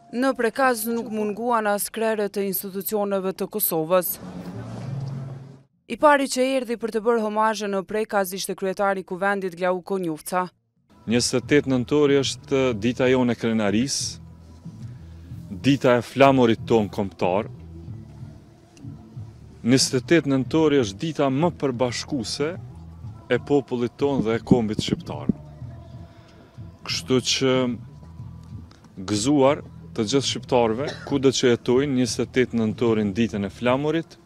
Në Prekaz nuk munguan as krerët të institucioneve të Kosovës. I pari që erdhi për të bërë homazhe në Prekaz ishte kryetari i Kuvendit Glau Konjufca. 28 nëntori është dita jonë e krenarisë, dita e flamurit ton kombëtar. 28 nëntori është dita më përbashkuese e popullit ton dhe e kombit shqiptar. Kështu që gëzuar të gjithë shqiptarëve, kudo që jetojnë 28 nëntorin ditën e flamurit,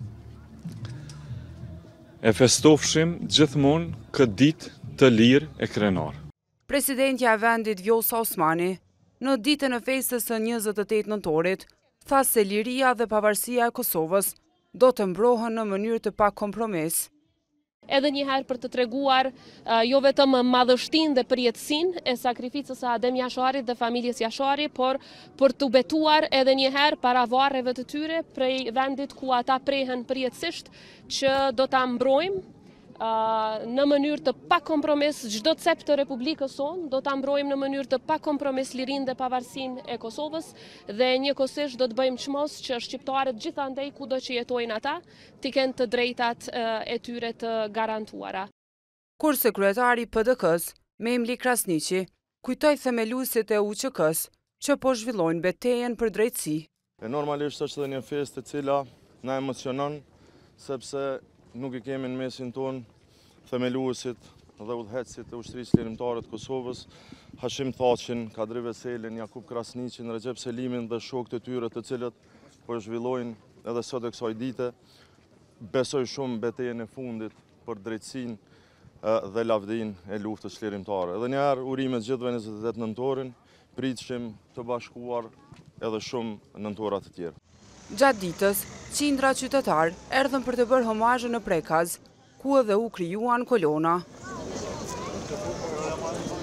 e festofshim gjithmonë këtë ditë të lirë e krenar. Presidentja e vendit Vjosa Osmani, në ditën e festës së 28 nëntorit, tha se liria dhe pavarësia e Kosovës do të mbrohen në mënyrë të pa kompromis. Edhe njëherë për të treguar jo vetëm madhështinë dhe përjetësinë e sakrificës së Adem Jasharit dhe familjes Jashari, por për të betuar edhe njëherë para varreve të tyre prej vendit ku ata prehen përjetësisht, që do ta mbrojmë në mënyrë të pa kompromis çdo cep të Republikës sonë, do ta mbrojmë në mënyrë të pa kompromis lirinë dhe pavarësinë e Kosovës dhe njëkohësisht do të bëjmë çmos që shqiptarët gjithandej kudo që jetojnë ata të kenë të drejtat e tyre të garantuara. Kurse kryetari i PDK-s, Memli Krasniqi, kujtoi themeluesit e UÇK-s që po zhvillojnë betejën për drejtësi. Normalisht është edhe një festë e cila na emocionon sepse nuk i kemi në mesin tonë themeluesit dhe udhëheqësit e ushtrisë lirimtare të Kosovës, Hashim Thaqin, Kadri Veselin, Jakub Krasniqin, Recep Selimin dhe shokët e tyre të cilët po zhvillojnë edhe sot e kësaj dite. Besoj shumë betejën e fundit për drejtësinë dhe lavdinë e luftës lirimtare. Edhe një herë urimet gjithëve 28 nëntorin, pritshim të bashkuar edhe shumë nëntora të tjerë. Gjatë ditës, qindra qytetar erdhën për të bërë homazhe në Prekaz, ku edhe u krijuan kolona.